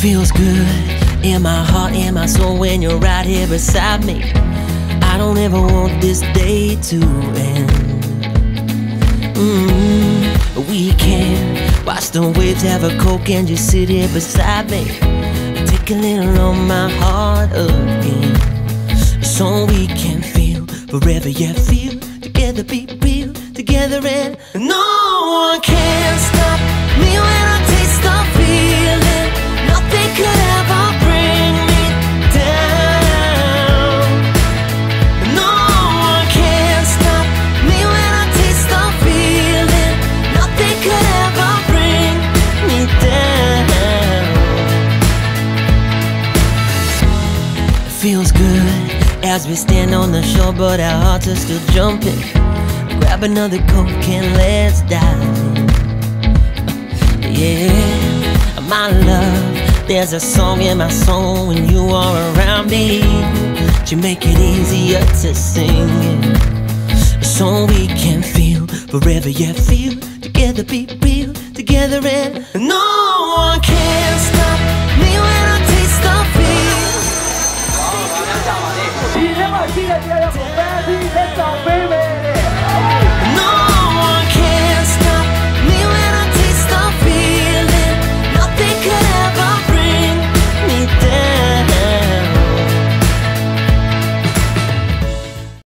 Feels good in my heart, in my soul when you're right here beside me. I don't ever want this day to end. We can watch the waves, have a Coke and just sit here beside me. Take a little on my heart again, so we can feel forever, yeah, feel together, be real together, and no one can stop me when I taste the feeling. Nothing could ever bring me down. No one can stop me when I taste the feeling. Nothing could ever bring me down. It feels good as we stand on the shore, but our hearts are still jumping. Grab another Coke and let's dive in. Yeah, my love, there's a song in my soul when you are around me. You make it easier to sing it, so we can feel forever, yeah, feel together, be real together, and no one can stop me when I taste the feel.